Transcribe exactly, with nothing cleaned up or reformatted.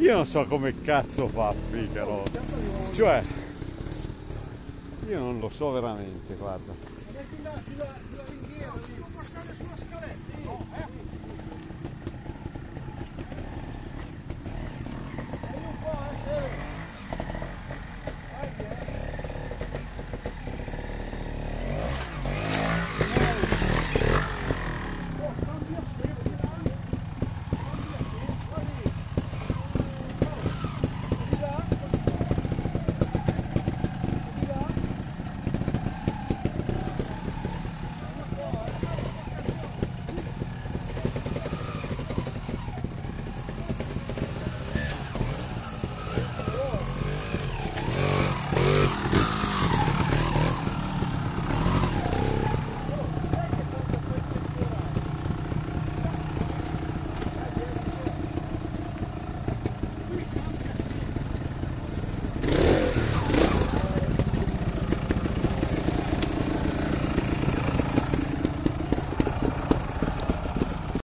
Io non so come cazzo fa Figaro. Cioè, io non lo so veramente, guarda. Metti là sulla, sulla ringhiera lì. Non passare sulla scaletta. No, eh?